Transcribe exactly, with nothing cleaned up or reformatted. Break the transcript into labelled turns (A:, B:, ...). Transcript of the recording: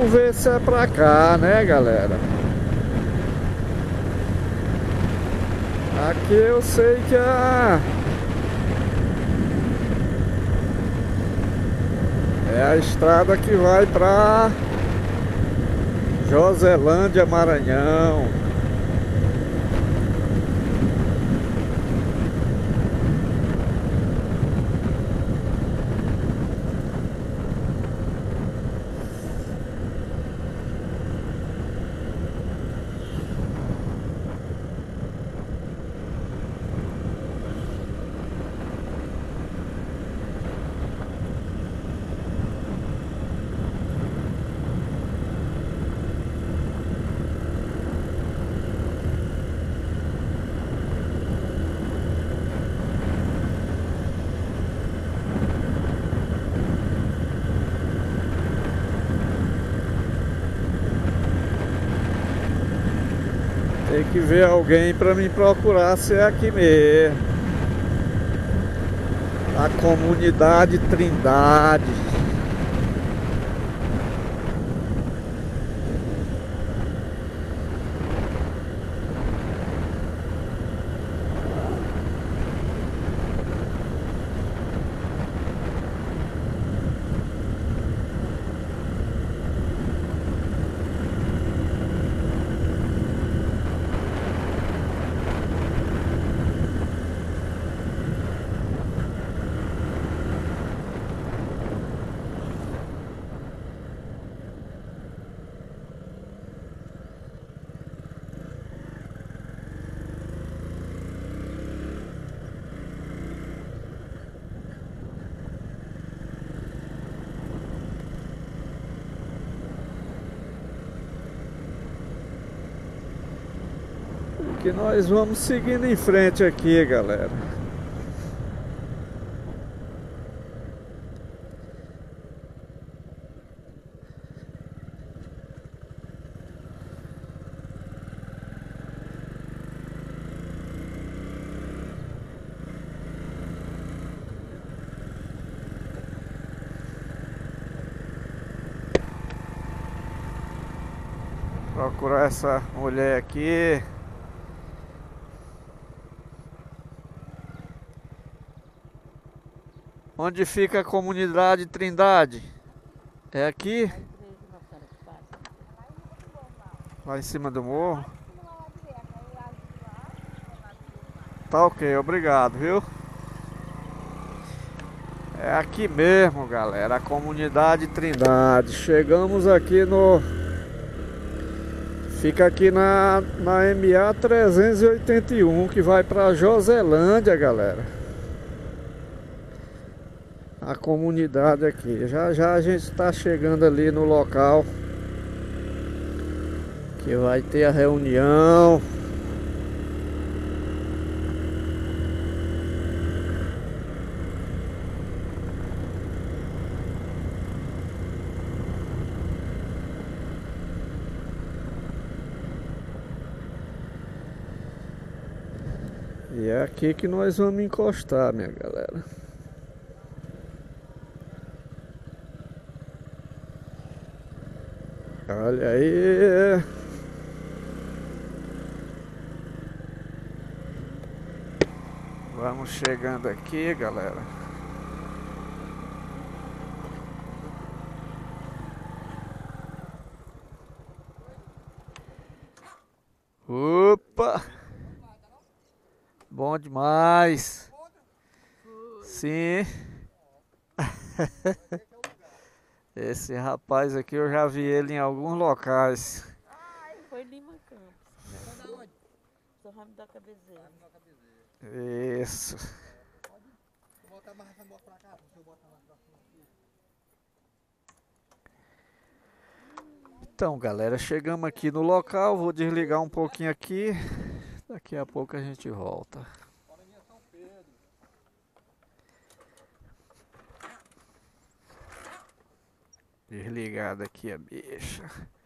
A: Vamos ver se é pra cá, né, galera? Aqui eu sei que a... é a estrada que vai pra Joselândia, Maranhão. Tem que ver alguém para me procurar se é aqui mesmo. A comunidade Trindade. Que nós vamos seguindo em frente aqui, galera. Procurar essa mulher aqui. Onde fica a comunidade Trindade? É aqui? Lá em cima do morro? Tá ok, obrigado, viu? É aqui mesmo, galera, a comunidade Trindade. Chegamos aqui no... Fica aqui na, na M A trezentos e oitenta e um, que vai pra Joselândia, galera. A comunidade aqui. Já já a gente está chegando ali no local que vai ter a reunião. E é aqui que nós vamos encostar, minha galera. Olha aí. Vamos chegando aqui, galera. Opa! Bom demais. Sim. Esse rapaz aqui eu já vi ele em alguns locais.
B: Ah, foi Lima Campos. Sou Ramo da Cabeceira.
A: Isso. Então, galera, chegamos aqui no local. Vou desligar um pouquinho aqui. Daqui a pouco a gente volta. Desligada aqui a bicha.